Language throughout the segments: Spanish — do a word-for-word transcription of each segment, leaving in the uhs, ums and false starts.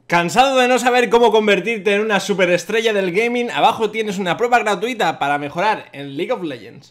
¿Cansado de no saber cómo convertirte en una superestrella del gaming? Abajo tienes una prueba gratuita para mejorar en League of Legends.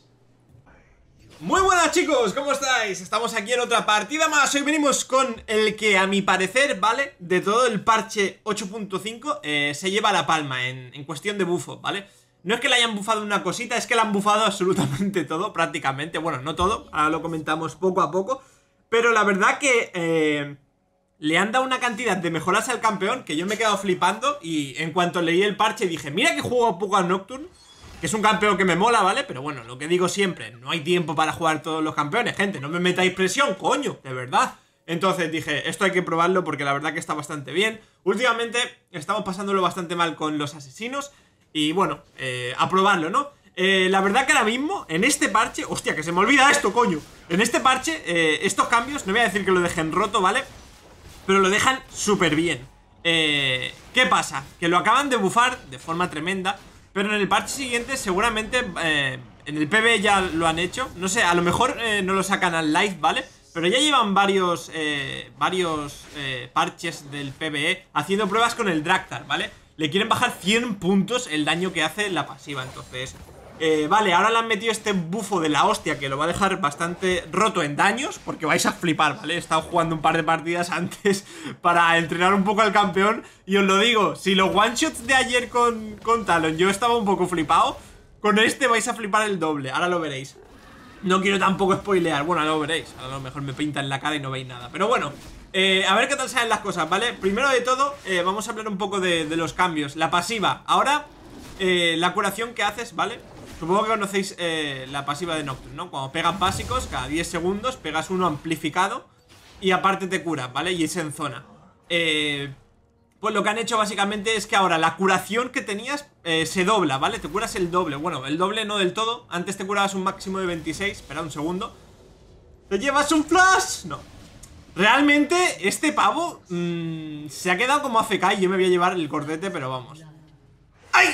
Muy buenas chicos, ¿cómo estáis? Estamos aquí en otra partida más. Hoy venimos con el que a mi parecer, ¿vale? De todo el parche ocho punto cinco eh, se lleva la palma en, en cuestión de bufo, ¿vale? No es que le hayan bufado una cosita, es que le han bufado absolutamente todo, prácticamente. Bueno, no todo, ahora lo comentamos poco a poco. Pero la verdad que... Eh, le han dado una cantidad de mejoras al campeón que yo me he quedado flipando. Y en cuanto leí el parche dije, mira que juego poco a Nocturne, que es un campeón que me mola, ¿vale? Pero bueno, lo que digo siempre, no hay tiempo para jugar todos los campeones, gente, no me metáis presión, coño, de verdad. Entonces dije, esto hay que probarlo porque la verdad que está bastante bien. Últimamente estamos pasándolo bastante mal con los asesinos. Y bueno, eh, a probarlo, ¿no? Eh, la verdad que ahora mismo, en este parche... Hostia, que se me olvida esto, coño. En este parche, eh, estos cambios, no voy a decir que lo dejen roto, ¿vale? Pero lo dejan súper bien. eh, ¿Qué pasa? Que lo acaban de bufar de forma tremenda, pero en el parche siguiente seguramente eh, en el P B ya lo han hecho. No sé, a lo mejor eh, no lo sacan al live, ¿vale? Pero ya llevan varios eh, Varios eh, parches del P B E haciendo pruebas con el Draktar, ¿vale? Le quieren bajar cien puntos el daño que hace la pasiva. Entonces... Eh, vale, ahora le han metido este bufo de la hostia que lo va a dejar bastante roto en daños, porque vais a flipar, ¿vale? He estado jugando un par de partidas antes para entrenar un poco al campeón y os lo digo, si los one shots de ayer con, con Talon yo estaba un poco flipado, con este vais a flipar el doble, ahora lo veréis. No quiero tampoco spoilear, bueno, ahora lo veréis, a lo mejor me pintan la cara y no veis nada, pero bueno, eh, a ver qué tal salen las cosas, ¿vale? Primero de todo, eh, vamos a hablar un poco de, de los cambios. La pasiva, ahora, eh, la curación que haces, ¿vale? Supongo que conocéis eh, la pasiva de Nocturne, ¿no? Cuando pegas básicos, cada diez segundos pegas uno amplificado y aparte te cura, ¿vale? Y es en zona. Eh, pues lo que han hecho básicamente es que ahora la curación que tenías eh, se dobla, ¿vale? Te curas el doble, bueno, el doble no del todo. Antes te curabas un máximo de veintiséis, espera un segundo. ¿Te llevas un flash? No. Realmente este pavo mmm, se ha quedado como A F K y yo me voy a llevar el cordete, pero vamos. ¡Ay!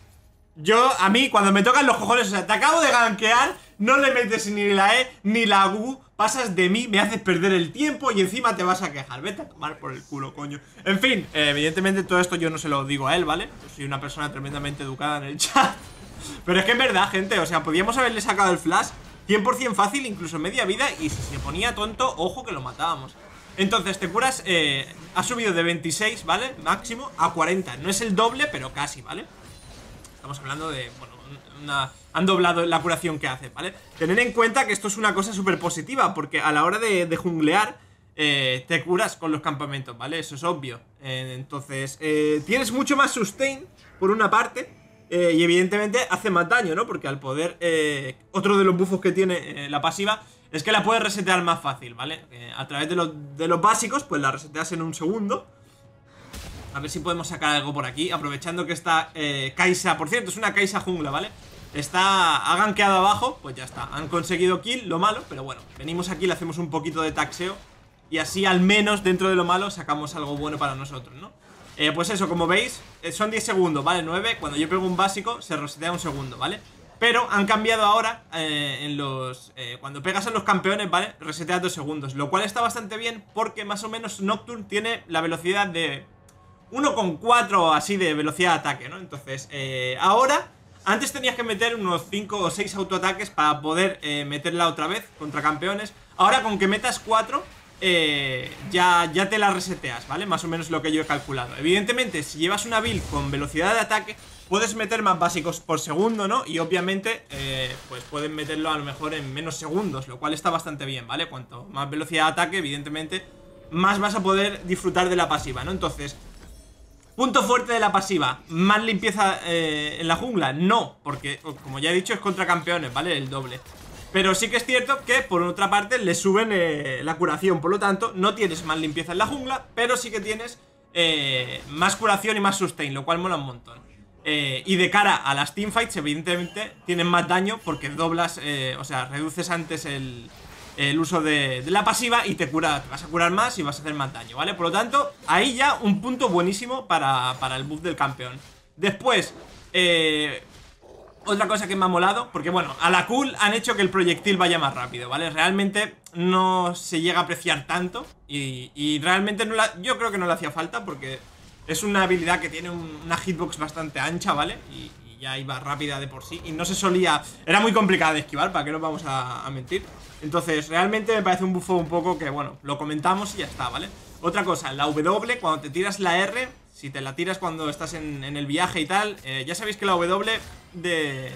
Yo, a mí, cuando me tocan los cojones, o sea, te acabo de gankear, no le metes ni la E ni la U, pasas de mí, me haces perder el tiempo y encima te vas a quejar. Vete a tomar por el culo, coño. En fin, eh, evidentemente todo esto yo no se lo digo a él, ¿vale? Yo soy una persona tremendamente educada en el chat. Pero es que en verdad, gente, o sea, podíamos haberle sacado el flash cien por cien fácil, incluso media vida, y si se ponía tonto, ojo que lo matábamos. Entonces te curas, eh, ha subido de veintiséis, ¿vale? Máximo a cuarenta, no es el doble, pero casi, ¿vale? Estamos hablando de, bueno, una, han doblado la curación que hace, ¿vale? Tener en cuenta que esto es una cosa súper positiva, porque a la hora de, de junglear eh, te curas con los campamentos, ¿vale? Eso es obvio. eh, Entonces, eh, tienes mucho más sustain, por una parte, eh, y evidentemente hace más daño, ¿no? Porque al poder, eh, otro de los buffos que tiene eh, la pasiva es que la puedes resetear más fácil, ¿vale? Eh, a través de los, de los básicos, pues la reseteas en un segundo. A ver si podemos sacar algo por aquí, aprovechando que está eh, Kai'Sa. Por cierto, es una Kai'Sa jungla, ¿vale? Está, ha gankeado abajo, pues ya está. Han conseguido kill, lo malo, pero bueno, venimos aquí, le hacemos un poquito de taxeo y así al menos dentro de lo malo sacamos algo bueno para nosotros, ¿no? Eh, pues eso, como veis, eh, son diez segundos, ¿vale? nueve, cuando yo pego un básico se resetea un segundo, ¿vale? Pero han cambiado ahora eh, en los... Eh, cuando pegas a los campeones, ¿vale? Reseteas dos segundos, lo cual está bastante bien porque más o menos Nocturne tiene la velocidad de uno coma cuatro así de velocidad de ataque, ¿no? Entonces, eh, ahora, antes tenías que meter unos cinco o seis autoataques para poder eh, meterla otra vez contra campeones. Ahora con que metas cuatro, eh, ya, ya te la reseteas, ¿vale? Más o menos lo que yo he calculado. Evidentemente, si llevas una build con velocidad de ataque, puedes meter más básicos por segundo, ¿no? Y obviamente, eh, pues pueden meterlo a lo mejor en menos segundos, lo cual está bastante bien, ¿vale? Cuanto más velocidad de ataque, evidentemente, más vas a poder disfrutar de la pasiva, ¿no? Entonces... punto fuerte de la pasiva, ¿más limpieza eh, en la jungla? No, porque como ya he dicho es contra campeones, ¿vale? El doble. Pero sí que es cierto que por otra parte le suben eh, la curación, por lo tanto no tienes más limpieza en la jungla, pero sí que tienes eh, más curación y más sustain, lo cual mola un montón. eh, Y de cara a las teamfights evidentemente tienen más daño porque doblas, eh, o sea, reduces antes el... el uso de, de la pasiva y te cura, te vas a curar más y vas a hacer más daño, ¿vale? Por lo tanto, ahí ya un punto buenísimo para, para el buff del campeón. Después, eh, otra cosa que me ha molado, porque bueno, a la Q han hecho que el proyectil vaya más rápido, ¿vale? Realmente no se llega a apreciar tanto y, y realmente no la, yo creo que no le hacía falta porque Es una habilidad que tiene un, una hitbox bastante ancha, ¿vale? Y, y ya iba rápida de por sí. Y no se solía... Era muy complicada de esquivar, ¿para qué nos vamos a, a mentir? Entonces, realmente me parece un buffo un poco que, bueno, lo comentamos y ya está, ¿vale? Otra cosa, la W, cuando te tiras la R, si te la tiras cuando estás en, en el viaje y tal, eh, ya sabéis que la W de...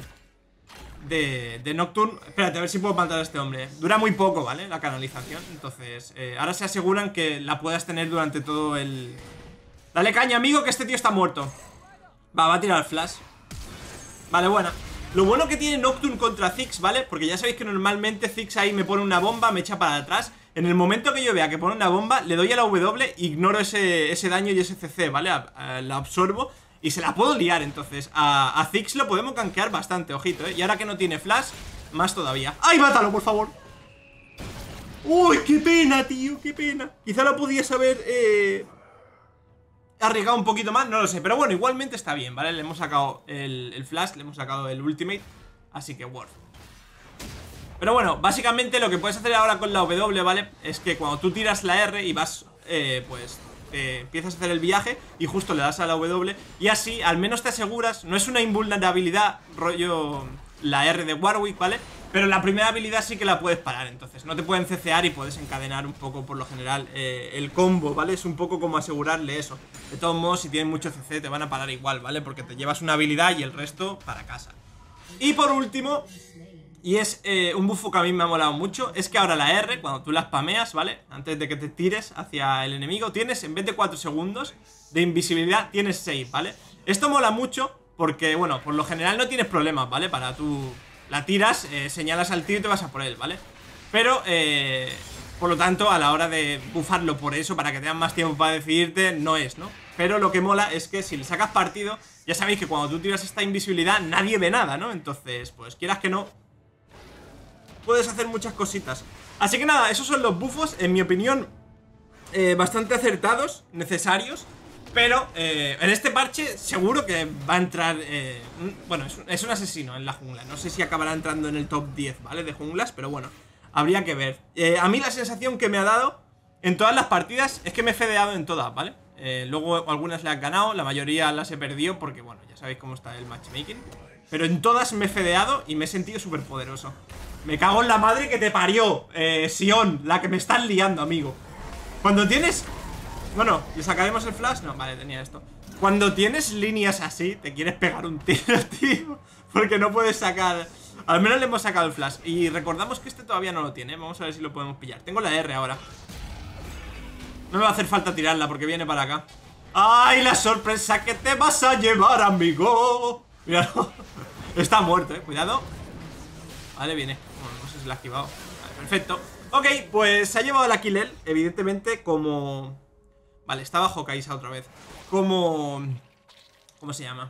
De, de Nocturne, espérate a ver si puedo matar a este hombre. Dura muy poco, ¿vale? La canalización. Entonces, eh, ahora se aseguran que la puedas tener durante todo el... Dale caña, amigo, que este tío está muerto. Va, va a tirar el flash. Vale, buena. Lo bueno que tiene Nocturne contra Ziggs, ¿vale? Porque ya sabéis que normalmente Ziggs ahí me pone una bomba, me echa para atrás. En el momento que yo vea que pone una bomba, le doy a la W, ignoro ese, ese daño y ese C C, ¿vale? A, a, la absorbo y se la puedo liar. Entonces a, a Ziggs lo podemos gankear bastante, ojito, ¿eh? Y ahora que no tiene flash, más todavía. ¡Ay, mátalo, por favor! ¡Uy, qué pena, tío! ¡Qué pena! Quizá lo podías haber eh, arriesgado un poquito más, no lo sé. Pero bueno, igualmente está bien, ¿vale? Le hemos sacado el, el flash, le hemos sacado el ultimate. Así que worth. Pero bueno, básicamente lo que puedes hacer ahora con la W, ¿vale? Es que cuando tú tiras la R y vas, eh, pues... Eh, empiezas a hacer el viaje y justo le das a la W y así al menos te aseguras. No es una invulnerabilidad rollo la R de Warwick, ¿vale? Pero la primera habilidad sí que la puedes parar. Entonces no te pueden cecear y puedes encadenar un poco por lo general eh, el combo, ¿vale? Es un poco como asegurarle eso. De todos modos, si tienen mucho C C te van a parar igual, ¿vale? Porque te llevas una habilidad y el resto para casa. Y por último... Y es eh, un buffo que a mí me ha molado mucho. Es que ahora la R, cuando tú la spameas, ¿vale? Antes de que te tires hacia el enemigo, tienes, en vez de cuatro segundos de invisibilidad, tienes seis, ¿vale? Esto mola mucho porque, bueno, por lo general no tienes problemas, ¿vale? Para tú la tiras, eh, señalas al tío y te vas a por él, ¿vale? Pero, eh, por lo tanto, a la hora de buffarlo por eso, para que tengan más tiempo para decidirte, no es, ¿no? Pero lo que mola es que si le sacas partido, ya sabéis que cuando tú tiras esta invisibilidad, nadie ve nada, ¿no? Entonces, pues quieras que no... puedes hacer muchas cositas. Así que nada, esos son los buffos, en mi opinión, eh, bastante acertados, necesarios. Pero eh, en este parche seguro que va a entrar eh, un, bueno, es un, es un asesino en la jungla. No sé si acabará entrando en el top diez, ¿vale? De junglas, pero bueno, habría que ver. eh, A mí la sensación que me ha dado en todas las partidas es que me he fedeado en todas, ¿vale? Eh, luego algunas le han ganado, la mayoría las he perdido porque, bueno, ya sabéis cómo está el matchmaking. Pero en todas me he fedeado y me he sentido súper poderoso. Me cago en la madre que te parió, eh, Sion, la que me están liando, amigo. Cuando tienes... Bueno, ¿le sacaremos el flash? No, vale, tenía esto. Cuando tienes líneas así, te quieres pegar un tiro, tío. Porque no puedes sacar... Al menos le hemos sacado el flash. Y recordamos que este todavía no lo tiene. Vamos a ver si lo podemos pillar. Tengo la R ahora. No me va a hacer falta tirarla porque viene para acá. ¡Ay, la sorpresa que te vas a llevar, amigo! Míralo. Está muerto, eh, cuidado. Vale, viene. Bueno, no sé si la ha esquivado. Vale, perfecto. Ok, pues se ha llevado la kill él. Evidentemente como... Vale, está bajo Kaisa otra vez. Como... ¿Cómo se llama?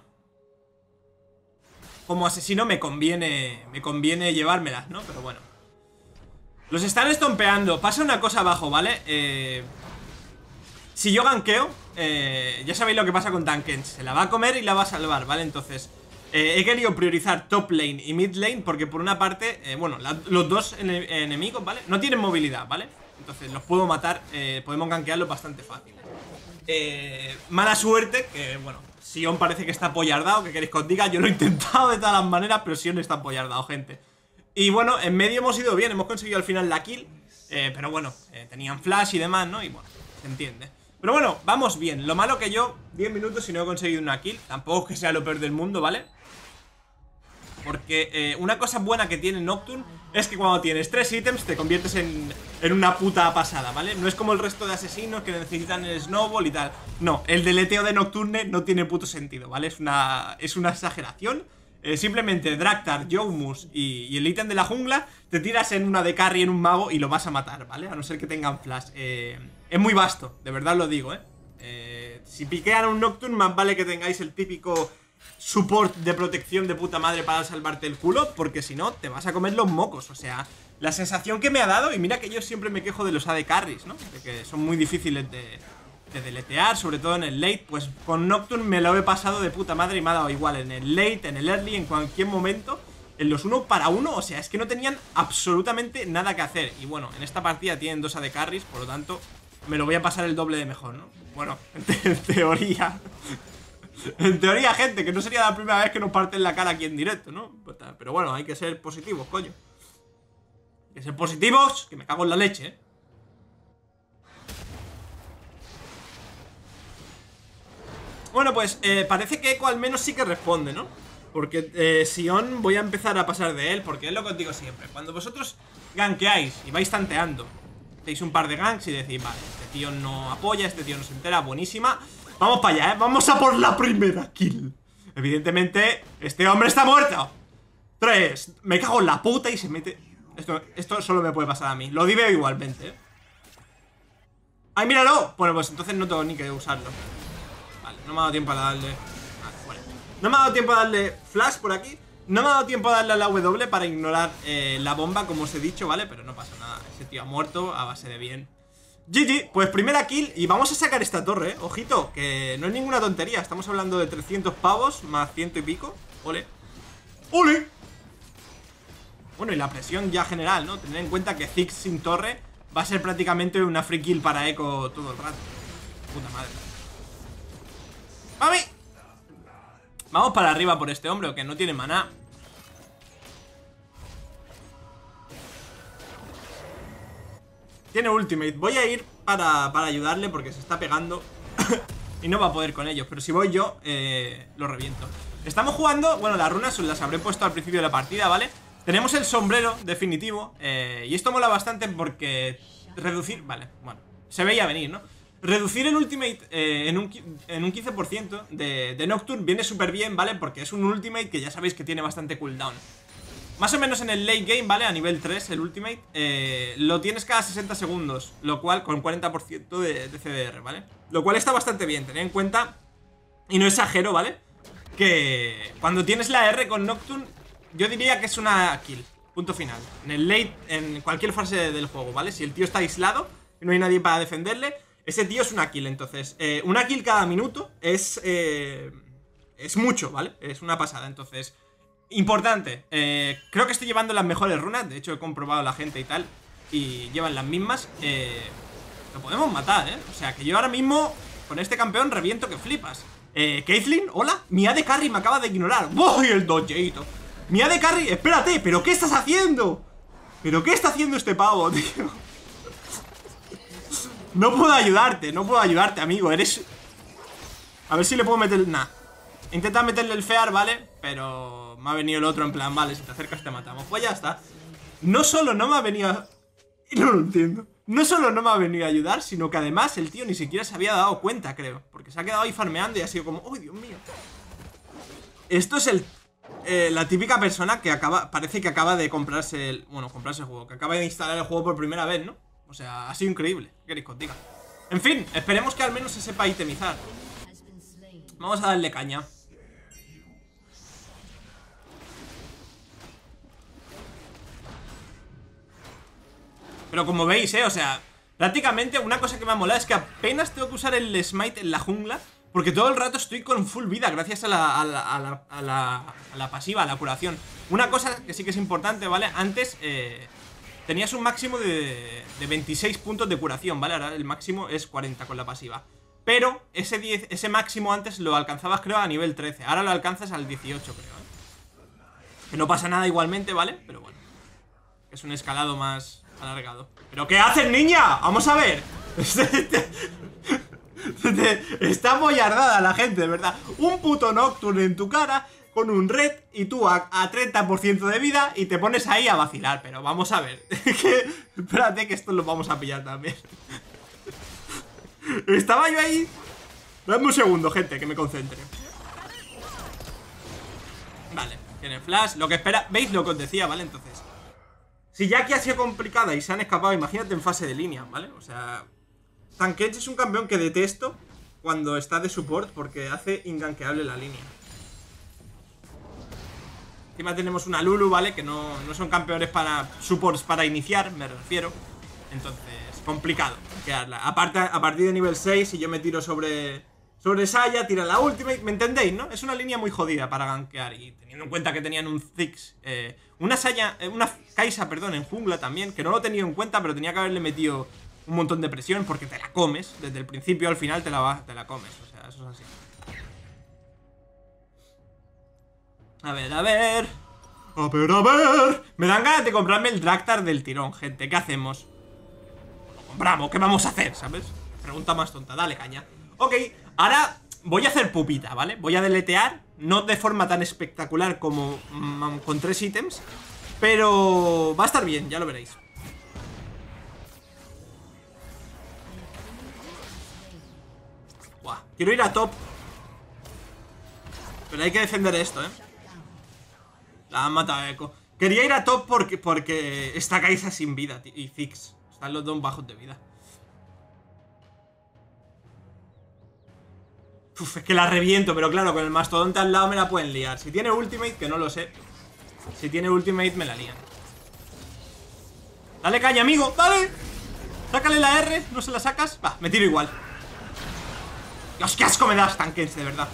Como asesino me conviene... Me conviene llevármelas, ¿no? Pero bueno. Los están estompeando. Pasa una cosa abajo, ¿vale? Eh... Si yo gankeo, eh, ya sabéis lo que pasa con Tankens. Se la va a comer y la va a salvar, ¿vale? Entonces, eh, he querido priorizar top lane y mid lane porque por una parte, eh, bueno, la, los dos ene enemigos, ¿vale? No tienen movilidad, ¿vale? Entonces los puedo matar, eh, podemos gankearlos bastante fácil. eh, Mala suerte, que bueno, Sion parece que está apoyardado. ¿Qué queréis que os diga? Yo lo he intentado de todas las maneras, pero Sion está apoyardado, gente. Y bueno, en medio hemos ido bien, hemos conseguido al final la kill, eh, pero bueno, eh, tenían flash y demás, ¿no? Y bueno, se entiende. Pero bueno, vamos bien. Lo malo que yo, diez minutos y no he conseguido una kill. Tampoco es que sea lo peor del mundo, ¿vale? Porque eh, una cosa buena que tiene Nocturne es que cuando tienes tres ítems te conviertes en, en una puta pasada, ¿vale? No es como el resto de asesinos que necesitan el snowball y tal. No, el deleteo de Nocturne no tiene puto sentido, ¿vale? Es una, es una exageración. Eh, simplemente Draktar, Joumus y, y el ítem de la jungla, te tiras en una de carry en un mago y lo vas a matar, ¿vale? A no ser que tengan flash. Eh, es muy vasto, de verdad lo digo, ¿eh? eh si piquean un Nocturne, más vale que tengáis el típico support de protección de puta madre para salvarte el culo, porque si no, te vas a comer los mocos. O sea, la sensación que me ha dado, y mira que yo siempre me quejo de los A D carries, ¿no? De que son muy difíciles de... de deletear, sobre todo en el late. Pues con Nocturne me lo he pasado de puta madre y me ha dado igual en el late, en el early, en cualquier momento. En los uno para uno, o sea, es que no tenían absolutamente nada que hacer. Y bueno, en esta partida tienen dos A D carries, por lo tanto me lo voy a pasar el doble de mejor, ¿no? Bueno, en, te en teoría. En teoría, gente, que no sería la primera vez que nos parten la cara aquí en directo, ¿no? Pero bueno, hay que ser positivos, coño. Hay que ser positivos, que me cago en la leche, ¿eh? Bueno, pues eh, parece que Echo al menos sí que responde, ¿no? Porque eh, Sion voy a empezar a pasar de él, porque es lo que os digo siempre. Cuando vosotros gankeáis y vais tanteando, hacéis un par de ganks y decís, vale, este tío no apoya, este tío no se entera, buenísima. Vamos para allá, ¿eh? Vamos a por la primera kill. Evidentemente, este hombre está muerto. Tres, me cago en la puta y se mete... Esto, esto solo me puede pasar a mí. Lo digo igualmente, ¿eh? ¡Ay, míralo! Bueno, pues entonces no tengo ni que usarlo. Vale, no me ha dado tiempo a darle... Vale, bueno. No me ha dado tiempo a darle flash por aquí. No me ha dado tiempo a darle a la W para ignorar eh, la bomba, como os he dicho, ¿vale? Pero no pasa nada. Ese tío ha muerto a base de bien. G G, pues primera kill y vamos a sacar esta torre, ¿eh? Ojito, que no es ninguna tontería. Estamos hablando de trescientos pavos más ciento y pico. Ole. ¡Ole! Bueno, y la presión ya general, ¿no? Tener en cuenta que Ziggs sin torre va a ser prácticamente una free kill para Echo todo el rato. Puta madre. ¡Mami! Vamos para arriba por este hombre, que no tiene maná. Tiene ultimate. Voy a ir para, para ayudarle porque se está pegando y no va a poder con ellos. Pero si voy yo, eh, lo reviento. Estamos jugando, bueno, las runas las habré puesto al principio de la partida, ¿vale? Tenemos el sombrero definitivo, eh, y esto mola bastante porque reducir, vale, bueno, se veía venir, ¿no? Reducir el ultimate eh, en, un, en un quince por ciento de, de Nocturne viene súper bien, ¿vale? Porque es un ultimate que ya sabéis que tiene bastante cooldown. Más o menos en el late game, ¿vale? A nivel tres, el ultimate, eh, lo tienes cada sesenta segundos, lo cual con cuarenta por ciento de, de C D R, ¿vale? Lo cual está bastante bien, tened en cuenta, y no exagero, ¿vale? Que cuando tienes la R con Nocturne, yo diría que es una kill, punto final. En el late, en cualquier fase del juego, ¿vale? Si el tío está aislado y no hay nadie para defenderle, ese tío es una kill. Entonces, eh, una kill cada minuto es, eh, es mucho, ¿vale? Es una pasada, entonces... Importante, eh, creo que estoy llevando las mejores runas. De hecho he comprobado a la gente y tal, y llevan las mismas. eh, Lo podemos matar, eh. O sea que yo ahora mismo con este campeón reviento que flipas. eh, Caitlyn, hola, mi A D Carry me acaba de ignorar. ¡Voy el dodgeito! Mi A D Carry, espérate, ¿pero qué estás haciendo? ¿Pero qué está haciendo este pavo, tío? No puedo ayudarte, no puedo ayudarte, amigo. Eres... A ver si le puedo meter... Nah. Intenta meterle el fear, ¿vale? Pero me ha venido el otro en plan, vale, si te acercas te matamos. Pues ya está. No solo no me ha venido a... No lo entiendo. No solo no me ha venido a ayudar, sino que además el tío ni siquiera se había dado cuenta, creo. Porque se ha quedado ahí farmeando y ha sido como... ¡Oh, Dios mío! Esto es el... Eh, la típica persona que acaba... Parece que acaba de comprarse el... Bueno, comprarse el juego. Que acaba de instalar el juego por primera vez, ¿no? O sea, ha sido increíble. ¿Qué queréis que os diga? En fin, esperemos que al menos se sepa itemizar. Vamos a darle caña. Pero como veis, eh, o sea, prácticamente una cosa que me ha molado es que apenas tengo que usar el smite en la jungla, porque todo el rato estoy con full vida gracias a la, a la, a la, a la, a la pasiva, a la curación. Una cosa que sí que es importante, ¿vale? Antes eh, tenías un máximo de, de veintiséis puntos de curación, ¿vale? Ahora el máximo es cuarenta con la pasiva. Pero ese, diez, ese máximo antes lo alcanzabas, creo, a nivel trece. Ahora lo alcanzas al dieciocho, creo, ¿eh? Que no pasa nada igualmente, ¿vale? Pero bueno, es un escalado más alargado. ¿Pero qué haces, niña? Vamos a ver. Está mollardada la gente, de verdad. Un puto Nocturne en tu cara con un red y tú a, a treinta por ciento de vida y te pones ahí a vacilar. Pero vamos a ver. que, espérate que esto lo vamos a pillar también. Estaba yo ahí. Dame un segundo, gente, que me concentre. Vale, tiene flash. Lo que espera, ¿veis lo que os decía, vale? Entonces, si Jackie ha sido complicada y se han escapado, imagínate en fase de línea, ¿vale? O sea, Tankage es un campeón que detesto cuando está de support porque hace ingankeable la línea. Encima tenemos una Lulu, ¿vale? Que no, no son campeones para supports para iniciar, me refiero. Entonces, complicado quedarla. Aparte, a partir de nivel seis, si yo me tiro sobre sobre Saya, tira la ultimate, ¿me entendéis, no? Es una línea muy jodida para gankear. Y teniendo en cuenta que tenían un Ziggs, eh, una Saya, eh, una Kai'Sa, perdón, en jungla también, que no lo he tenido en cuenta, pero tenía que haberle metido un montón de presión porque te la comes. Desde el principio al final te la, va, te la comes. O sea, eso es así. A ver, a ver. A ver, a ver. Me dan ganas de comprarme el Draktar del tirón, gente. ¿Qué hacemos? Lo compramos, ¿qué vamos a hacer? ¿Sabes? Pregunta más tonta, dale caña. Ok, ahora voy a hacer pupita, ¿vale? Voy a deletear, no de forma tan espectacular como mm, con tres ítems, pero va a estar bien, ya lo veréis. Buah, quiero ir a top, pero hay que defender esto, ¿eh? La han matado a Echo. Quería ir a top porque, porque está Kai'Sa sin vida, tío, y Ziggs. Están los dos bajos de vida. Uf, es que la reviento, pero claro, con el mastodonte al lado me la pueden liar. Si tiene ultimate, que no lo sé. Si tiene ultimate me la lían. Dale caña, amigo, dale. Sácale la R, ¿no se la sacas? Va, me tiro igual. Dios, qué asco me das, tanques, de verdad.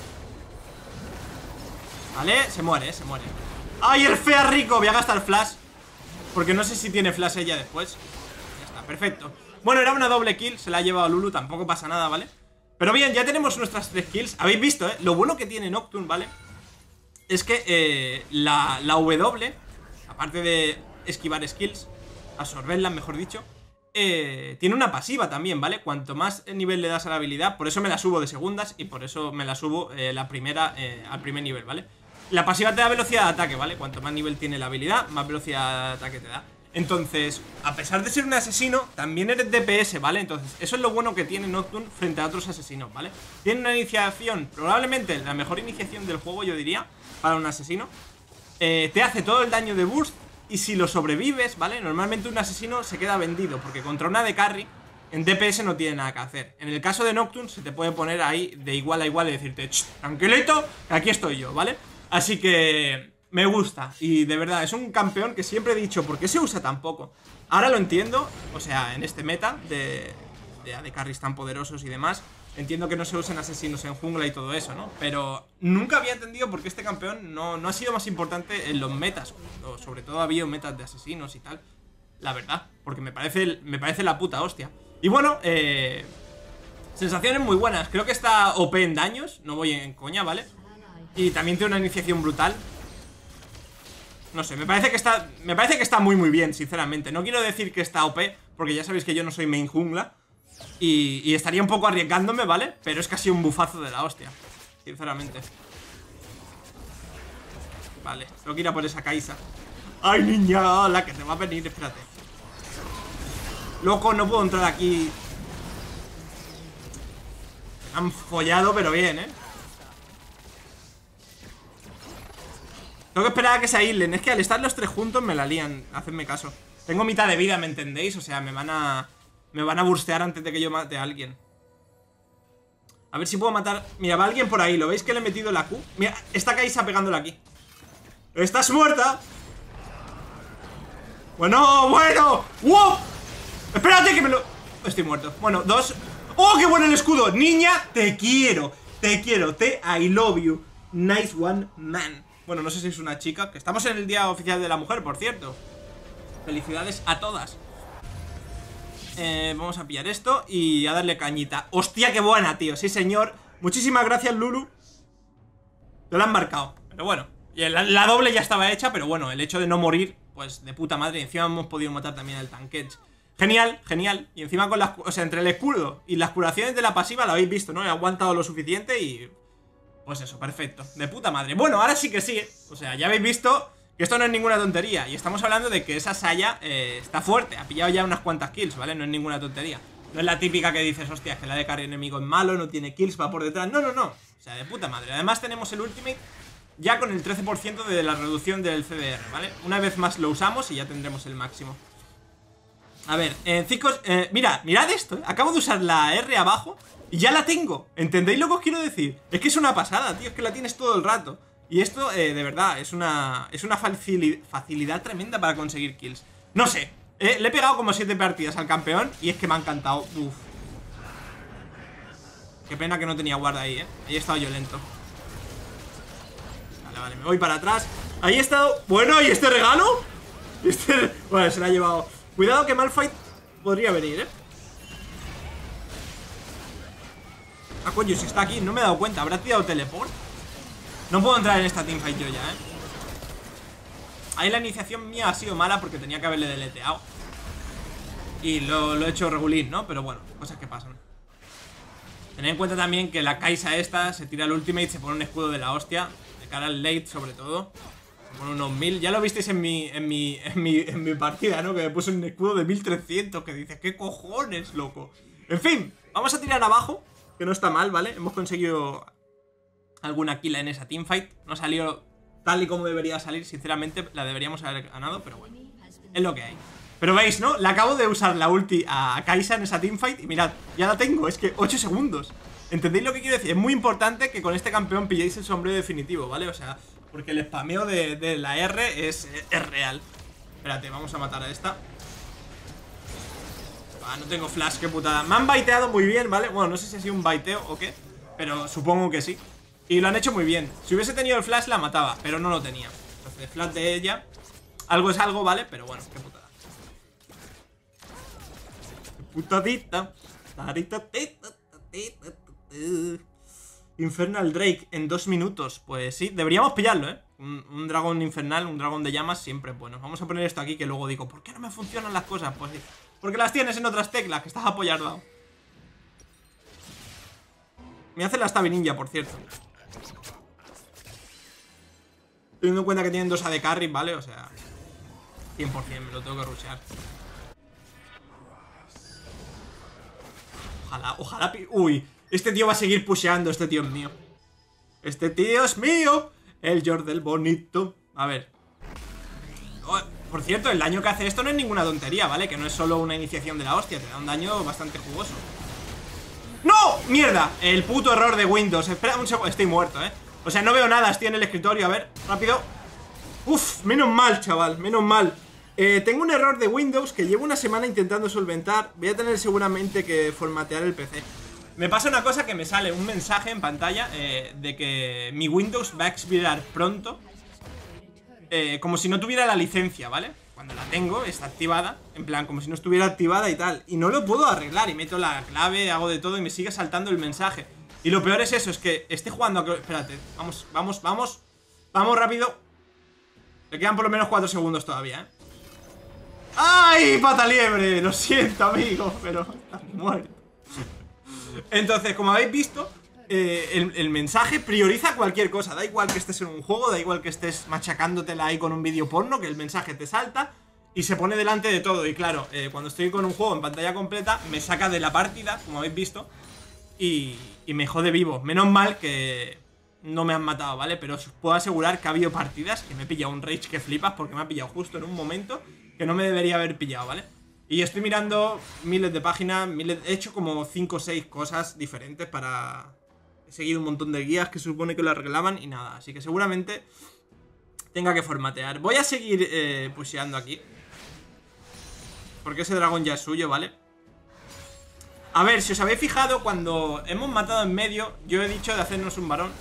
Vale, se muere, eh, se muere. ¡Ay, el fea rico! Voy a gastar flash, porque no sé si tiene flash ella después. Ya está, perfecto. Bueno, era una doble kill, se la ha llevado Lulu, tampoco pasa nada, ¿vale? Pero bien, ya tenemos nuestras tres kills. Habéis visto, ¿eh? Lo bueno que tiene Nocturne, ¿vale? Es que eh, la, la W, aparte de esquivar skills, absorberlas, mejor dicho, eh, tiene una pasiva también, ¿vale? Cuanto más nivel le das a la habilidad, por eso me la subo de segundas y por eso me la subo eh, la primera eh, al primer nivel, ¿vale? La pasiva te da velocidad de ataque, ¿vale? Cuanto más nivel tiene la habilidad, más velocidad de ataque te da. Entonces, a pesar de ser un asesino, también eres D P S, ¿vale? Entonces, eso es lo bueno que tiene Nocturne frente a otros asesinos, ¿vale? Tiene una iniciación, probablemente la mejor iniciación del juego, yo diría, para un asesino. eh, Te hace todo el daño de burst. Y si lo sobrevives, ¿vale? Normalmente un asesino se queda vendido, porque contra una de carry, en D P S no tiene nada que hacer. En el caso de Nocturne, se te puede poner ahí de igual a igual y decirte, tranquilito, que aquí estoy yo, ¿vale? Así que me gusta, y de verdad, es un campeón que siempre he dicho, ¿por qué se usa tan poco? Ahora lo entiendo, o sea, en este meta de, de A D carries tan poderosos y demás, entiendo que no se usen asesinos en jungla y todo eso, ¿no? Pero nunca había entendido por qué este campeón no, no ha sido más importante en los metas, o sobre todo había metas de asesinos y tal, la verdad, porque me parece, me parece la puta hostia. Y bueno, eh, sensaciones muy buenas, creo que está O P en daños, no voy en coña, ¿vale? Y también tiene una iniciación brutal. No sé, me parece que está Me parece que está muy muy bien, sinceramente. No quiero decir que está O P, porque ya sabéis que yo no soy main jungla y, y estaría un poco arriesgándome, ¿vale? Pero es casi un bufazo de la hostia, sinceramente. Vale, tengo que ir a por esa Kai'Sa. ¡Ay, niña! La que te va a venir, espérate. Loco, no puedo entrar aquí. Me han follado, pero bien, ¿eh? Tengo que esperar a que se aíslen. Es que al estar los tres juntos me la lían. Hacedme caso. Tengo mitad de vida, ¿me entendéis? O sea, me van a... Me van a burstear antes de que yo mate a alguien. A ver si puedo matar... Mira, va alguien por ahí. ¿Lo veis que le he metido la Q? Mira, está Kai'Sa pegándola aquí. ¡Estás muerta! Bueno, bueno. ¡Wow! Espérate que me lo... Estoy muerto. Bueno, dos... ¡Oh, qué bueno el escudo! Niña, te quiero. Te quiero. Te I love you. Nice one, man. Bueno, no sé si es una chica. Que estamos en el día oficial de la mujer, por cierto. Felicidades a todas. eh, Vamos a pillar esto y a darle cañita. ¡Hostia, qué buena, tío! Sí, señor. Muchísimas gracias, Lulu. Te lo han marcado. Pero bueno, la, la doble ya estaba hecha. Pero bueno, el hecho de no morir, pues de puta madre. Y encima hemos podido matar también al Tankage. Genial, genial. Y encima con las... O sea, entre el escudo y las curaciones de la pasiva, lo habéis visto, ¿no? He aguantado lo suficiente y... Pues eso, perfecto, de puta madre. Bueno, ahora sí que sí, ¿eh? O sea, ya habéis visto que esto no es ninguna tontería. Y estamos hablando de que esa Saya eh, está fuerte. Ha pillado ya unas cuantas kills, ¿vale? No es ninguna tontería. No es la típica que dices, hostia, que la de carry enemigo es malo, no tiene kills, va por detrás. No, no, no, o sea, de puta madre. Además tenemos el ultimate ya con el trece por ciento de la reducción del C D R, ¿vale? Una vez más lo usamos y ya tendremos el máximo. A ver, eh, chicos, eh, mira, mirad esto, ¿eh? Acabo de usar la R abajo y ya la tengo. ¿Entendéis lo que os quiero decir? Es que es una pasada, tío, es que la tienes todo el rato. Y esto, eh, de verdad, es una Es una facilidad, facilidad tremenda para conseguir kills. No sé, eh, le he pegado como siete partidas al campeón y es que me ha encantado. Uf. Qué pena que no tenía guarda ahí, eh Ahí he estado yo lento. Vale, vale, me voy para atrás. Ahí he estado... Bueno, ¿y este regalo? Este... Bueno, se lo ha llevado. Cuidado que Malphite podría venir, eh Ah, coño, si está aquí, no me he dado cuenta. ¿Habrá tirado teleport? No puedo entrar en esta teamfight yo ya, eh. Ahí la iniciación mía ha sido mala porque tenía que haberle deleteado. Y lo, lo he hecho regulín, ¿no? Pero bueno, cosas que pasan. Tened en cuenta también que la Kai'Sa esta se tira el ultimate, se pone un escudo de la hostia, de cara al late sobre todo. Se pone unos mil. Ya lo visteis en mi, en mi, en mi, en mi partida, ¿no? Que me puse un escudo de mil trescientos. Que dices, ¿qué cojones, loco? En fin, vamos a tirar abajo, que no está mal, ¿vale? Hemos conseguido alguna kill en esa teamfight. No salió tal y como debería salir, sinceramente. La deberíamos haber ganado, pero bueno, es lo que hay. Pero veis, ¿no? Le acabo de usar la ulti a Kai'Sa en esa teamfight y mirad, ya la tengo, es que ocho segundos. ¿Entendéis lo que quiero decir? Es muy importante que con este campeón pilléis el sombrero definitivo, ¿vale? O sea, porque el spameo de, de la R es, es real. Espérate, vamos a matar a esta. Ah, no tengo flash, qué putada. Me han baiteado muy bien, ¿vale? Bueno, no sé si ha sido un baiteo o qué, pero supongo que sí. Y lo han hecho muy bien. Si hubiese tenido el flash la mataba, pero no lo tenía. Entonces, flash de ella. Algo es algo, ¿vale? Pero bueno, qué putada. Putadita. Infernal Drake en dos minutos. Pues sí, deberíamos pillarlo, ¿eh? Un, un dragón infernal, un dragón de llamas siempre bueno. Vamos a poner esto aquí que luego digo, ¿por qué no me funcionan las cosas? Pues sí, porque las tienes en otras teclas, que estás apoyado. Me hace la Stabby Ninja, por cierto. Teniendo en cuenta que tienen dos A D carry, ¿vale? O sea, cien por cien me lo tengo que rushear. Ojalá, ojalá... Uy, este tío va a seguir pusheando, este tío es mío. Este tío es mío. El Jordel bonito. A ver. Oh, por cierto, el daño que hace esto no es ninguna tontería, ¿vale? Que no es solo una iniciación de la hostia, te da un daño bastante jugoso. ¡No! ¡Mierda! El puto error de Windows. Espera un segundo, estoy muerto, ¿eh? O sea, no veo nada, estoy en el escritorio, a ver, rápido. Uf, menos mal, chaval, menos mal. Eh, tengo un error de Windows que llevo una semana intentando solventar. Voy a tener seguramente que formatear el P C. Me pasa una cosa que me sale un mensaje en pantalla eh, de que mi Windows va a expirar pronto, eh, como si no tuviera la licencia, ¿vale? Cuando la tengo, está activada, en plan, como si no estuviera activada y tal. Y no lo puedo arreglar, y meto la clave, hago de todo y me sigue saltando el mensaje. Y lo peor es eso, es que esté jugando a... Espérate, vamos, vamos, vamos. Vamos rápido. Le quedan por lo menos cuatro segundos todavía, ¿eh? ¡Ay, pata liebre! Lo siento, amigo, pero estás muerto. Entonces, como habéis visto, eh, el, el mensaje prioriza cualquier cosa. Da igual que estés en un juego, da igual que estés machacándotela ahí con un vídeo porno, que el mensaje te salta y se pone delante de todo. Y claro, eh, cuando estoy con un juego en pantalla completa, me saca de la partida, como habéis visto, y, y me jode vivo. Menos mal que no me han matado, ¿vale? Pero os puedo asegurar que ha habido partidas que me he pillado un rage que flipas, porque me ha pillado justo en un momento que no me debería haber pillado, ¿vale? Y estoy mirando miles de páginas, miles... he hecho como cinco o seis cosas diferentes para... He seguido un montón de guías que se supone que lo arreglaban y nada. Así que seguramente tenga que formatear. Voy a seguir eh, pusheando aquí, porque ese dragón ya es suyo, ¿vale? A ver, si os habéis fijado, cuando hemos matado en medio, yo he dicho de hacernos un varón.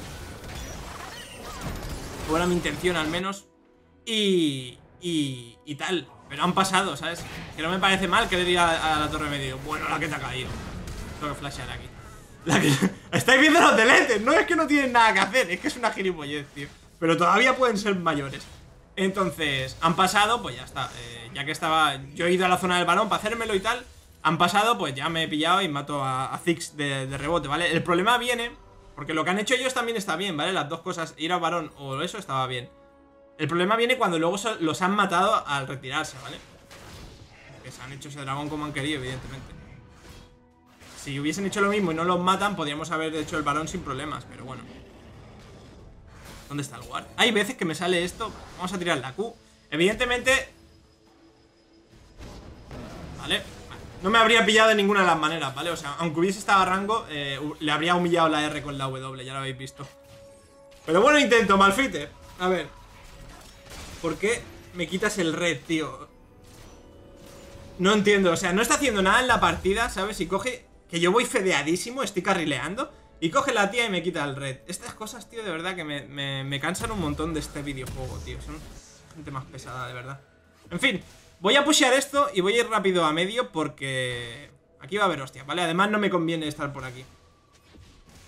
O era mi intención al menos. Y... Y, y tal, pero han pasado, ¿sabes? Que no me parece mal querer ir a, a la torre medio. Bueno, la que te ha caído. Tengo que flashear aquí. La que... Estáis viendo los deletes. No es que no tienen nada que hacer, es que es una gilipollez, tío. Pero todavía pueden ser mayores. Entonces, han pasado, pues ya está. eh, Ya que estaba, yo he ido a la zona del varón para hacérmelo y tal. Han pasado, pues ya me he pillado y mato a, a Ziggs de, de rebote, ¿vale? El problema viene, porque lo que han hecho ellos también está bien, ¿vale? Las dos cosas, ir al varón o eso estaba bien. El problema viene cuando luego los han matado al retirarse, ¿vale? Que se han hecho ese dragón como han querido, evidentemente. Si hubiesen hecho lo mismo y no los matan, podríamos haber hecho el varón sin problemas, pero bueno. ¿Dónde está el guard? Hay veces que me sale esto. Vamos a tirar la Q. Evidentemente... Vale. No me habría pillado de ninguna de las maneras, ¿vale? O sea, aunque hubiese estado a rango, eh, le habría humillado la R con la W, ya lo habéis visto. Pero bueno, intento, Malfite. A ver. ¿Por qué me quitas el red, tío? No entiendo, o sea, no está haciendo nada en la partida, ¿sabes? Y coge... Que yo voy fedeadísimo, estoy carrileando y coge la tía y me quita el red. Estas cosas, tío, de verdad que me, me, me cansan un montón de este videojuego, tío. Son gente más pesada, de verdad. En fin, voy a pushear esto y voy a ir rápido a medio porque... Aquí va a haber hostia, ¿vale? Además no me conviene estar por aquí.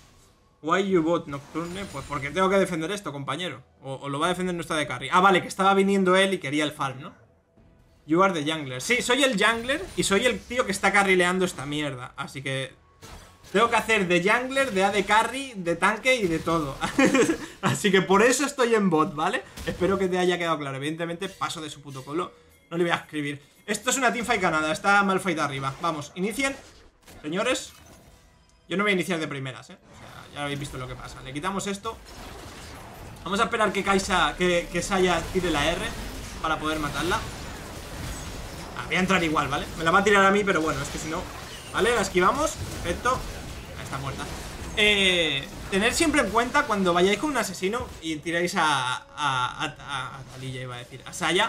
Why you bot Nocturne? Pues porque tengo que defender esto, compañero. O, o lo va a defender nuestra de carry. Ah, vale, que estaba viniendo él y quería el farm, ¿no? You are the jungler. Sí, soy el jungler y soy el tío que está carrileando esta mierda. Así que tengo que hacer de jungler, de A D carry, de tanque y de todo. Así que por eso estoy en bot, ¿vale? Espero que te haya quedado claro. Evidentemente paso de su puto colo. No le voy a escribir. Esto es una teamfight ganada. Está Malphite arriba. Vamos, inicien. Señores. Yo no voy a iniciar de primeras, ¿eh? O sea, ya habéis visto lo que pasa. Le quitamos esto. Vamos a esperar que Kai'Sa, que, que Saya tire la R para poder matarla. Ah, voy a entrar igual, ¿vale? Me la va a tirar a mí, pero bueno, es que si no... Vale, la esquivamos. Perfecto. Ahí está muerta. Eh, tener siempre en cuenta cuando vayáis con un asesino y tiráis a... A, a, a, a Taliyah, iba a decir. A Saya.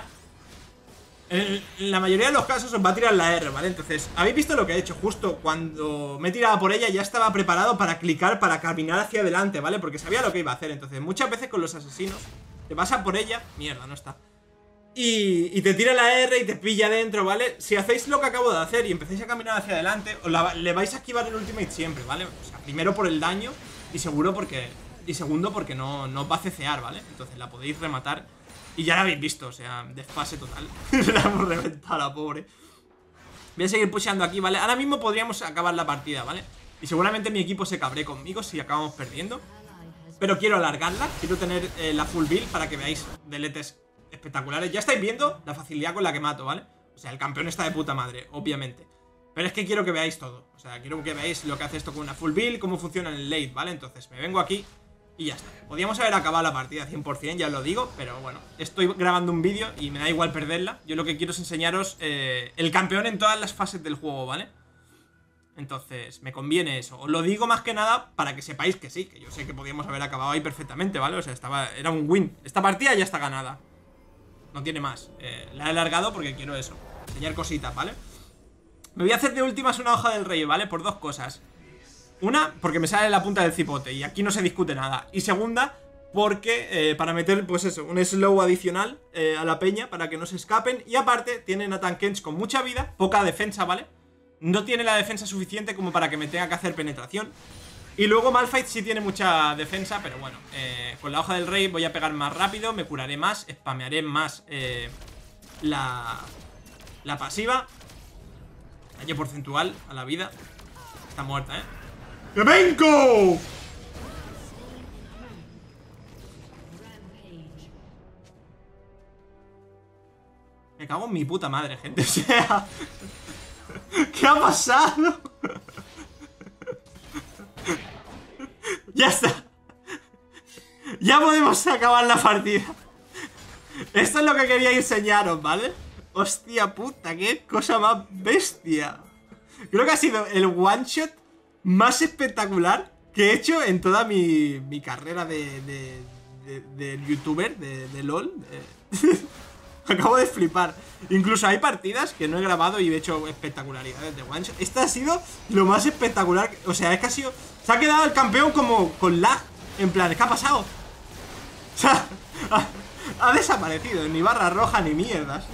En la mayoría de los casos os va a tirar la R, ¿vale? Entonces, ¿habéis visto lo que he hecho? Justo cuando me he tirado por ella ya estaba preparado para clicar, para caminar hacia adelante, ¿vale? Porque sabía lo que iba a hacer. Entonces, muchas veces con los asesinos te vas a por ella. Mierda, no está. Y, y te tira la R y te pilla dentro, ¿vale? Si hacéis lo que acabo de hacer y empezáis a caminar hacia adelante, os la, le vais a esquivar el ultimate siempre, ¿vale? O sea, primero por el daño y seguro porque... Y segundo porque no, no os va a cecear, ¿vale? Entonces la podéis rematar. Y ya la habéis visto, o sea, desfase total. La hemos reventado, la pobre. Voy a seguir pusheando aquí, ¿vale? Ahora mismo podríamos acabar la partida, ¿vale? Y seguramente mi equipo se cabré conmigo si acabamos perdiendo. Pero quiero alargarla, quiero tener eh, la full build para que veáis deletes espectaculares. Ya estáis viendo la facilidad con la que mato, ¿vale? O sea, el campeón está de puta madre, obviamente. Pero es que quiero que veáis todo. O sea, quiero que veáis lo que hace esto con una full build, cómo funciona en el late, ¿vale? Entonces me vengo aquí y ya está. Podríamos haber acabado la partida cien por cien, ya lo digo, pero bueno, estoy grabando un vídeo y me da igual perderla. Yo lo que quiero es enseñaros eh, el campeón en todas las fases del juego, ¿vale? Entonces, me conviene eso. Os lo digo más que nada para que sepáis que sí, que yo sé que podíamos haber acabado ahí perfectamente, ¿vale? O sea, estaba, era un win. Esta partida ya está ganada. No tiene más. Eh, la he alargado porque quiero eso, enseñar cositas, ¿vale? Me voy a hacer de últimas una hoja del rey, ¿vale? Por dos cosas. Una, porque me sale la punta del cipote y aquí no se discute nada. Y segunda, porque eh, para meter, pues eso, un slow adicional eh, a la peña para que no se escapen. Y aparte, tienen a Tankens con mucha vida, poca defensa, ¿vale? No tiene la defensa suficiente como para que me tenga que hacer penetración. Y luego Malphite sí tiene mucha defensa, pero bueno, eh, con la hoja del rey voy a pegar más rápido, me curaré más, spamearé más eh, la, la pasiva. Daño porcentual a la vida. Está muerta, ¿eh? ¡Vengo! Me cago en mi puta madre, gente. O sea, ¿qué ha pasado? Ya está. Ya podemos acabar la partida. Esto es lo que quería enseñaros, ¿vale? Hostia puta, qué cosa más bestia. Creo que ha sido el one shot más espectacular que he hecho en toda mi, mi carrera de, de, de, de youtuber, de, de LOL. De... Acabo de flipar. Incluso hay partidas que no he grabado y he hecho espectacularidades de one shot. Esta ha sido lo más espectacular. O sea, es que ha sido... Se ha quedado el campeón como con lag. En plan, ¿qué ha pasado? O sea, ha, ha desaparecido. Ni barra roja ni mierdas.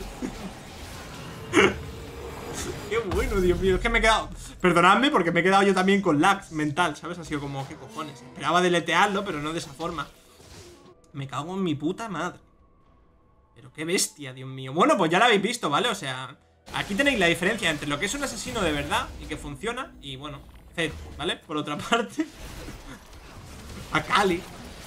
Qué bueno, Dios mío. Es que me he quedado... Perdonadme porque me he quedado yo también con lag mental, ¿sabes? Ha sido como, ¿qué cojones? Esperaba deletearlo, pero no de esa forma. Me cago en mi puta madre. Pero qué bestia, Dios mío. Bueno, pues ya lo habéis visto, ¿vale? O sea, aquí tenéis la diferencia entre lo que es un asesino de verdad y que funciona y, bueno, Zed, ¿vale? Por otra parte, a Kali.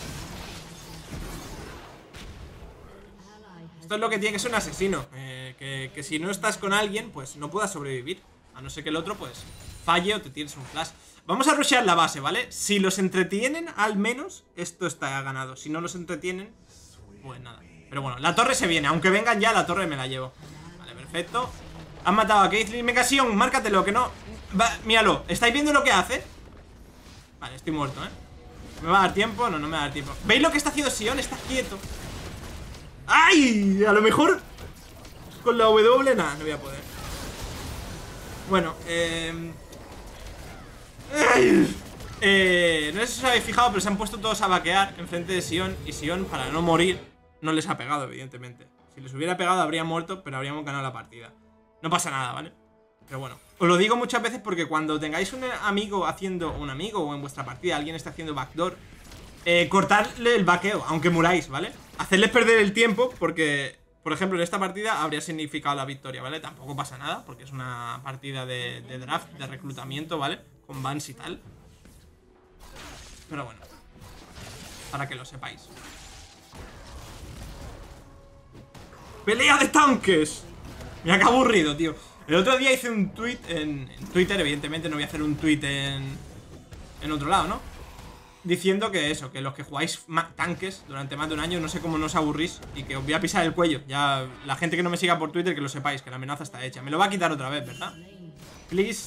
Esto es lo que tiene que ser un asesino, eh, que, que si no estás con alguien, pues no puedas sobrevivir. A no ser que el otro, pues, falle o te tires un flash. Vamos a rushear la base, ¿vale? Si los entretienen, al menos, esto está ganado. Si no los entretienen, pues nada. Pero bueno, la torre se viene. Aunque vengan ya, la torre me la llevo. Vale, perfecto. Han matado a Caitlyn. Venga, Sion, márcatelo, que no... Va, míralo, ¿estáis viendo lo que hace? Vale, estoy muerto, ¿eh? ¿Me va a dar tiempo? No, no me va a dar tiempo. ¿Veis lo que está haciendo Sion? Está quieto. ¡Ay! A lo mejor con la W, nada, no voy a poder. Bueno, eh... eh... no sé si os habéis fijado, pero se han puesto todos a vaquear enfrente de Sion. Y Sion, para no morir, no les ha pegado, evidentemente. Si les hubiera pegado habría muerto, pero habríamos ganado la partida. No pasa nada, ¿vale? Pero bueno, Os lo digo muchas veces porque cuando tengáis un amigo haciendo, un amigo o en vuestra partida alguien está haciendo backdoor, eh, cortarle el vaqueo, aunque muráis, ¿vale? Hacerles perder el tiempo porque, por ejemplo, en esta partida habría significado la victoria, ¿vale? Tampoco pasa nada porque es una partida de, de draft, de reclutamiento, ¿vale? Con bans y tal. Pero bueno, para que lo sepáis. ¡Pelea de tanques! Mira qué aburrido, tío. El otro día hice un tweet en, en Twitter, evidentemente no voy a hacer un tweet en, en otro lado, ¿no? Diciendo que eso, que los que jugáis tanques durante más de un año, no sé cómo no os aburrís y que os voy a pisar el cuello. Ya, la gente que no me siga por Twitter, que lo sepáis, que la amenaza está hecha. Me lo va a quitar otra vez, ¿verdad? Please.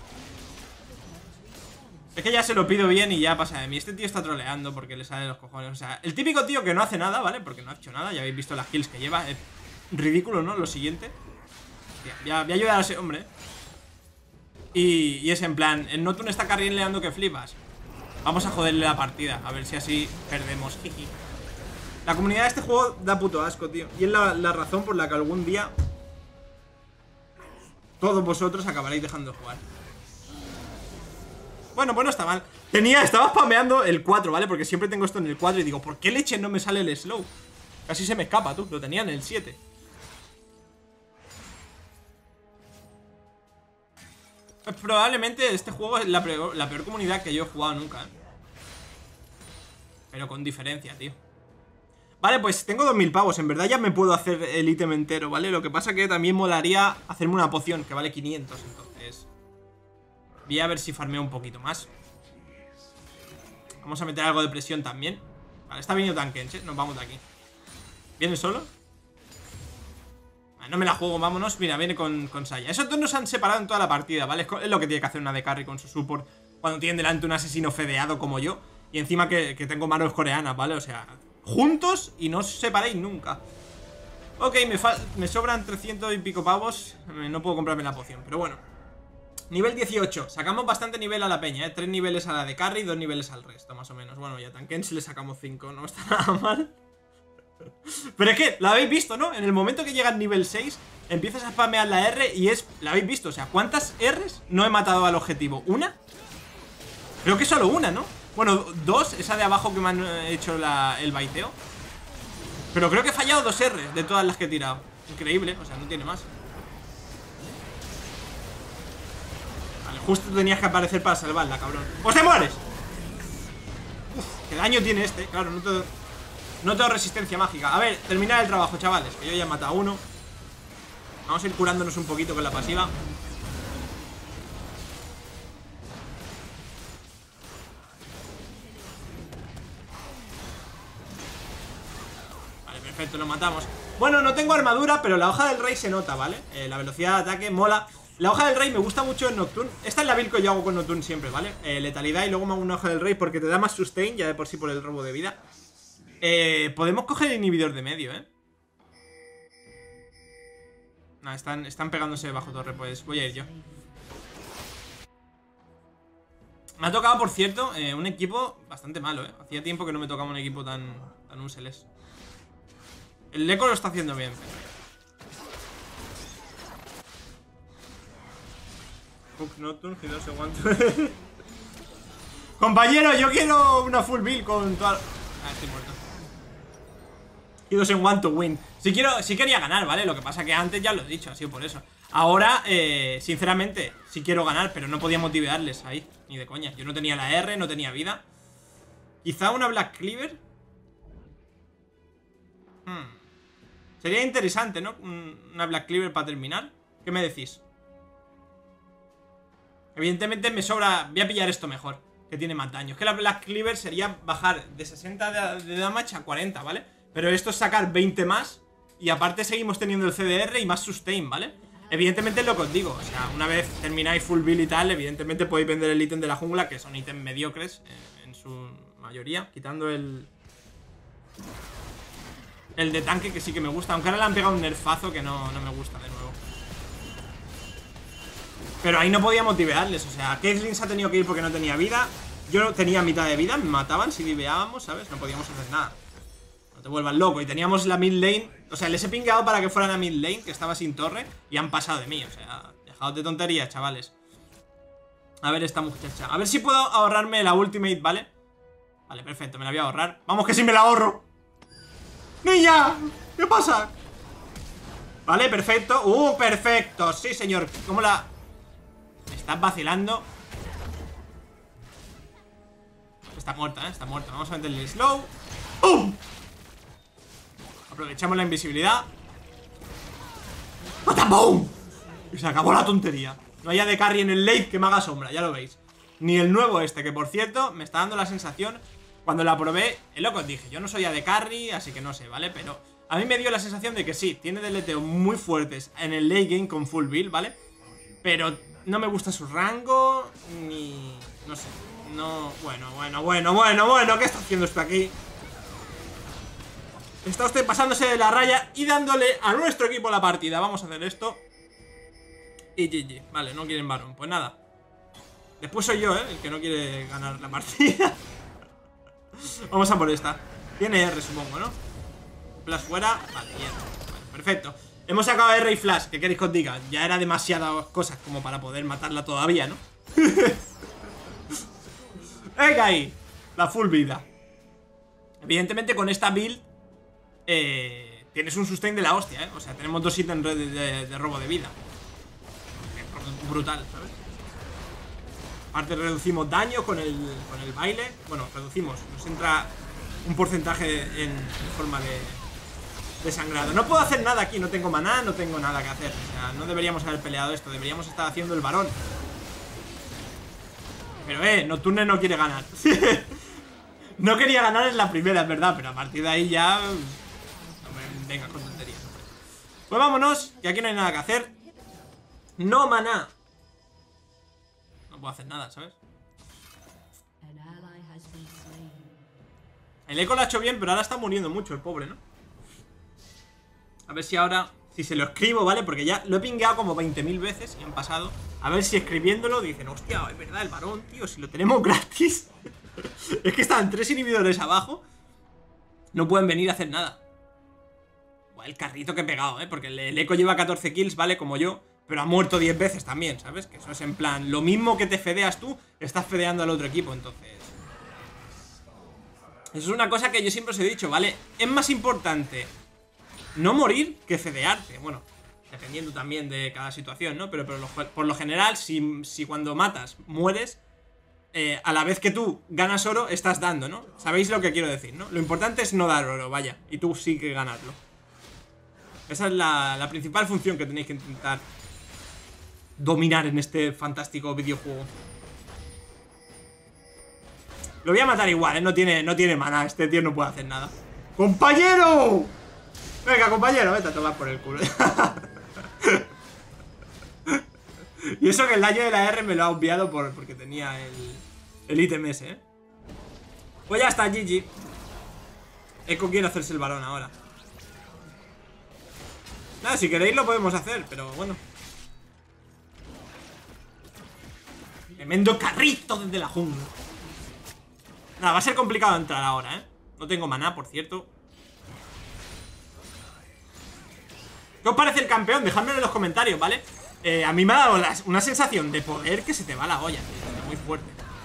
Es que ya se lo pido bien y ya pasa de mí. Este tío está troleando porque le sale de los cojones. O sea, el típico tío que no hace nada, ¿vale? Porque no ha hecho nada, ya habéis visto las kills que lleva. Es ridículo, ¿no? Lo siguiente. Voy a, voy a ayudar a ese hombre. Y, y es en plan, el Notun está carrileando que flipas. Vamos a joderle la partida, a ver si así perdemos. La comunidad de este juego da puto asco, tío. Y es la, la razón por la que algún día todos vosotros acabaréis dejando de jugar. Bueno, pues no está mal. Tenía, estaba spameando el cuatro, ¿vale? Porque siempre tengo esto en el cuatro y digo, ¿por qué leche no me sale el slow? Casi se me escapa, tú. Lo tenía en el siete. Pues probablemente este juego es la peor, la peor comunidad que yo he jugado nunca, ¿eh? Pero con diferencia, tío. Vale, pues tengo dos mil pavos. En verdad ya me puedo hacer el ítem entero, ¿vale? Lo que pasa que también molaría hacerme una poción que vale quinientos, entonces voy a ver si farmeo un poquito más. Vamos a meter algo de presión también. Vale, está viniendo Tankenche, nos vamos de aquí. ¿Viene solo? No me la juego, vámonos. Mira, viene con, con Saya. Esos dos nos han separado en toda la partida, ¿vale? Es lo que tiene que hacer una de carry con su support cuando tienen delante un asesino fedeado como yo. Y encima que, que tengo manos coreanas, ¿vale? O sea, juntos y no os separéis nunca. Ok, me, me sobran trescientos y pico pavos. No puedo comprarme la poción, pero bueno. Nivel dieciocho. Sacamos bastante nivel a la peña, ¿eh? Tres niveles a la de carry y dos niveles al resto, más o menos. Bueno, ya Tankense le sacamos cinco. No está nada mal. Pero es que, lo habéis visto, ¿no? En el momento que llega al nivel seis, empiezas a spamear la R y es... ¿La habéis visto? O sea, ¿cuántas R's no he matado al objetivo? ¿Una? Creo que solo una, ¿no? Bueno, dos, esa de abajo que me han hecho la, el baiteo. Pero creo que he fallado dos R's de todas las que he tirado. Increíble, o sea, no tiene más. Vale, justo tenías que aparecer para salvarla, cabrón. ¡Pues te mueres! Uf, qué daño tiene este, claro, no te... No tengo resistencia mágica. A ver, terminar el trabajo, chavales. Que yo ya he matado a uno. Vamos a ir curándonos un poquito con la pasiva. Vale, perfecto, lo matamos. Bueno, no tengo armadura, pero la hoja del rey se nota, ¿vale? Eh, la velocidad de ataque mola. La hoja del rey me gusta mucho en Nocturne. Esta es la build que yo hago con Nocturne siempre, ¿vale? Eh, letalidad y luego me hago una hoja del rey porque te da más sustain, ya de por sí por el robo de vida. Eh, podemos coger el inhibidor de medio, ¿eh? Nah, están, están pegándose bajo torre, pues voy a ir yo. Me ha tocado, por cierto, eh, un equipo bastante malo, ¿eh? Hacía tiempo que no me tocaba un equipo tan, tan useless. El Leco lo está haciendo bien. Hook Nocturne, que no se aguanta. Compañero, yo quiero una full build con toda... Ah, estoy muerto. Y dos en one to win. Si quiero, si quería ganar, ¿vale? Lo que pasa que antes ya lo he dicho, ha sido por eso. Ahora, eh, sinceramente, sí quiero ganar, pero no podía motivarles ahí, ni de coña. Yo no tenía la R, no tenía vida. Quizá una Black Cleaver. Hmm. Sería interesante, ¿no? Una Black Cleaver para terminar. ¿Qué me decís? Evidentemente me sobra... Voy a pillar esto mejor, que tiene más daño. Es que la Black Cleaver sería bajar de sesenta de, de damage a cuarenta, ¿vale? Pero esto es sacar veinte más. Y aparte seguimos teniendo el C D R y más sustain, ¿vale? Evidentemente es lo que os digo. O sea, una vez termináis full build y tal, evidentemente podéis vender el ítem de la jungla, que son ítems mediocres en, en su mayoría, quitando el... El de tanque, que sí que me gusta. Aunque ahora le han pegado un nerfazo que no, no me gusta de nuevo. Pero ahí no podía motivarles. O sea, Caitlyn se ha tenido que ir porque no tenía vida. Yo no tenía mitad de vida, me mataban si diveábamos, ¿sabes? No podíamos hacer nada. No te vuelvas loco. Y teníamos la mid lane. O sea, les he pingueado para que fueran a mid lane, que estaba sin torre, y han pasado de mí. O sea, Dejaos de tonterías, chavales. A ver esta muchacha. A ver si puedo ahorrarme la ultimate, ¿vale? Vale, perfecto, me la voy a ahorrar. Vamos que sí me la ahorro. ¡Niña! ¿Qué pasa? Vale, perfecto. ¡Uh, perfecto! Sí, señor. ¿Cómo la...? Me estás vacilando. Está muerta, ¿eh? Está muerta. Vamos a meterle el slow. ¡Pum! Aprovechamos la invisibilidad. ¡Patapum! Y se acabó la tontería. No haya de carry en el late que me haga sombra, ya lo veis. Ni el nuevo este, que por cierto me está dando la sensación. Cuando la probé, es lo que os dije, yo no soy A D carry, así que no sé, ¿vale? Pero a mí me dio la sensación de que sí, tiene deleteos muy fuertes en el late game con full build, ¿vale? Pero no me gusta su rango, ni... no sé, no... Bueno, bueno, bueno, bueno, bueno, ¿qué está haciendo esto aquí? Está usted pasándose de la raya y dándole a nuestro equipo la partida. Vamos a hacer esto. Y G G, vale, no quieren varón, pues nada. Después soy yo, ¿eh? El que no quiere ganar la partida. Vamos a por esta. Tiene R, supongo, ¿no? Flash fuera, vale, bien, vale, perfecto. Hemos sacado R y Flash, ¿qué queréis que os diga? Ya era demasiadas cosas como para poder matarla todavía, ¿no? Venga ahí, la full vida. Evidentemente con esta build eh, tienes un sustain de la hostia, ¿eh? O sea, tenemos dos ítems de, de, de robo de vida. Brutal, ¿sabes? Aparte reducimos daño con el, con el baile. Bueno, reducimos, nos entra un porcentaje en, en forma de, de sangrado. No puedo hacer nada aquí, no tengo maná, no tengo nada que hacer. O sea, no deberíamos haber peleado esto, deberíamos estar haciendo el varón. Pero eh, Nocturne no quiere ganar. No quería ganar en la primera, es verdad, pero a partir de ahí ya... No me venga con tonterías. Pues vámonos, que aquí no hay nada que hacer. No maná. No puedo hacer nada, ¿sabes? El eco lo ha hecho bien, pero ahora está muriendo mucho el pobre, ¿no? A ver si ahora... Si se lo escribo, ¿vale? Porque ya lo he pingueado como veinte mil veces y han pasado. A ver si escribiéndolo dicen, hostia, es verdad, el varón, tío, si lo tenemos gratis. Es que están tres inhibidores abajo. No pueden venir a hacer nada. Buah, el carrito que he pegado, ¿eh? Porque el, el eco lleva catorce kills, ¿vale? Como yo. Pero ha muerto diez veces también, ¿sabes? Que eso es en plan, lo mismo que te fedeas tú, estás fedeando al otro equipo, entonces... Eso es una cosa que yo siempre os he dicho, ¿vale? Es más importante no morir que fedearte. Bueno, dependiendo también de cada situación, ¿no? Pero, pero lo, por lo general, si, si cuando matas mueres, eh, a la vez que tú ganas oro, estás dando, ¿no? ¿Sabéis lo que quiero decir, no? Lo importante es no dar oro, vaya, y tú sí que ganarlo. Esa es la, la principal función que tenéis que intentar dominar en este fantástico videojuego. Lo voy a matar igual, ¿eh? No tiene, no tiene maná, este tío no puede hacer nada. ¡Compañero! Venga, compañero, vete a tomar por el culo. Y eso que el daño de la R me lo ha obviado por, porque tenía el, el ítem ese, ¿eh? Pues ya está, G G. Echo quiere hacerse el varón ahora. Nada, si queréis lo podemos hacer, pero bueno. Tremendo carrito desde la jungla. Nada, va a ser complicado entrar ahora, ¿eh? No tengo maná, por cierto. ¿Qué os parece el campeón? Dejadmelo en los comentarios, ¿vale? Eh, a mí me ha dado la, una sensación de poder que se te va la olla, tío. Muy fuerte.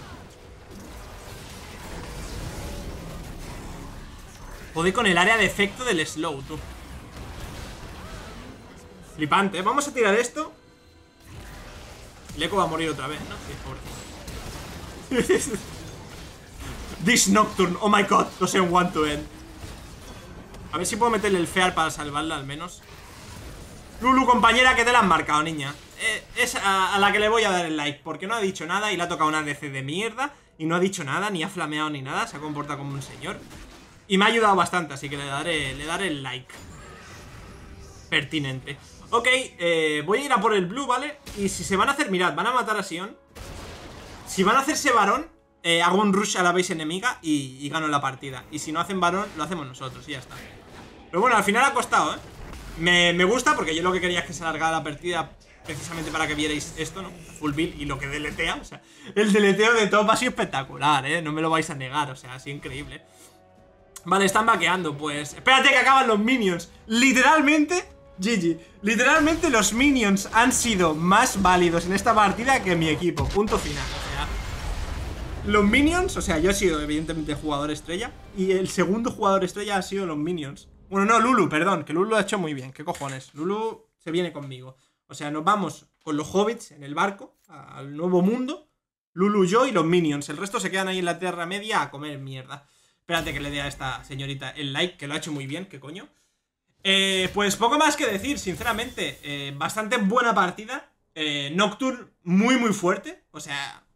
Joder con el área de efecto del slow, tú. Flipante, ¿eh? Vamos a tirar esto. El eco va a morir otra vez, ¿no? Sí, pobre. This Nocturne, oh my god, no sé, un one to end. A ver si puedo meterle el fear para salvarla al menos. Lulu, compañera, que te la han marcado, niña. eh, Es a, a la que le voy a dar el like, porque no ha dicho nada y le ha tocado una D C de mierda. Y no ha dicho nada, ni ha flameado ni nada. Se ha comportado como un señor. Y me ha ayudado bastante, así que le daré, le daré el like pertinente. Ok, eh, voy a ir a por el blue, ¿vale? Y si se van a hacer, mirad, van a matar a Sion. Si van a hacerse varón, eh, hago un rush a la base enemiga y, y gano la partida. Y si no hacen varón, lo hacemos nosotros y ya está. Pero bueno, al final ha costado, ¿eh? Me, me gusta porque yo lo que quería es que se alargara la partida precisamente para que vierais esto, ¿no? Full build y lo que deletea, o sea, el deleteo de top ha sido espectacular, ¿eh? No me lo vais a negar, o sea, ha sido increíble. Vale, están vaqueando, pues... Espérate que acaban los minions. Literalmente, G G. Literalmente los minions han sido más válidos en esta partida que mi equipo. Punto final. O sea, los minions, o sea, yo he sido evidentemente jugador estrella y el segundo jugador estrella ha sido los minions. Bueno, no, Lulu, perdón, que Lulu lo ha hecho muy bien. ¿Qué cojones? Lulu se viene conmigo. O sea, nos vamos con los hobbits en el barco al nuevo mundo. Lulu, yo y los minions. El resto se quedan ahí en la Tierra Media a comer mierda. Espérate que le dé a esta señorita el like, que lo ha hecho muy bien, ¿qué coño? Eh, pues poco más que decir, sinceramente. eh, Bastante buena partida. eh, Nocturne muy muy fuerte. O sea...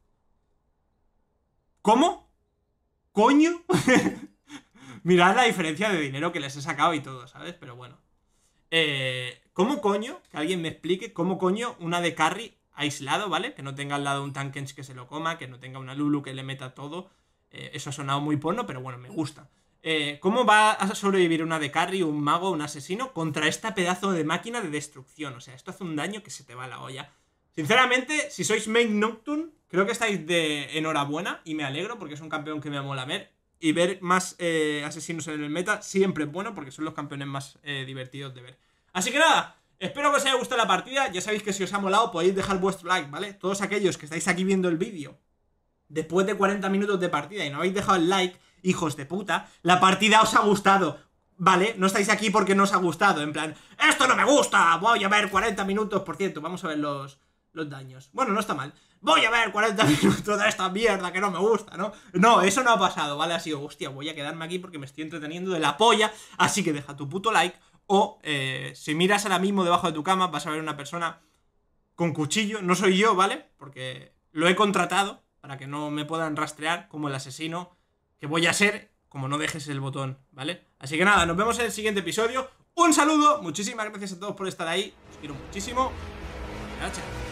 ¿Cómo? ¿Coño? Mirad la diferencia de dinero que les he sacado y todo, ¿sabes? Pero bueno. Eh, ¿Cómo coño? Que alguien me explique cómo coño una de carry aislado, ¿vale? Que no tenga al lado un Tankens que se lo coma, que no tenga una Lulu que le meta todo. Eh, eso ha sonado muy porno, pero bueno, me gusta. Eh, ¿Cómo va a sobrevivir una de carry, un mago, un asesino contra esta pedazo de máquina de destrucción? O sea, esto hace un daño que se te va a la olla. Sinceramente, si sois main Nocturne, creo que estáis de enhorabuena y me alegro porque es un campeón que me mola ver. Y ver más eh, asesinos en el meta siempre es bueno porque son los campeones más eh, divertidos de ver. Así que nada, espero que os haya gustado la partida. Ya sabéis que si os ha molado podéis dejar vuestro like, ¿vale? Todos aquellos que estáis aquí viendo el vídeo después de cuarenta minutos de partida y no habéis dejado el like, hijos de puta, la partida os ha gustado, ¿vale? No estáis aquí porque no os ha gustado, en plan, ¡esto no me gusta! Voy a ver cuarenta minutos, por cierto, vamos a ver los, los daños. Bueno, no está mal. Voy a ver cuarenta minutos de esta mierda que no me gusta, ¿no? No, eso no ha pasado, ¿vale? Ha sido, hostia, voy a quedarme aquí porque me estoy entreteniendo de la polla, así que deja tu puto like, o eh, si miras ahora mismo debajo de tu cama vas a ver una persona con cuchillo, no soy yo, ¿vale? Porque lo he contratado para que no me puedan rastrear como el asesino que voy a ser, como no dejes el botón, ¿vale? Así que nada, nos vemos en el siguiente episodio. Un saludo, muchísimas gracias a todos por estar ahí. Os quiero muchísimo. Gracias.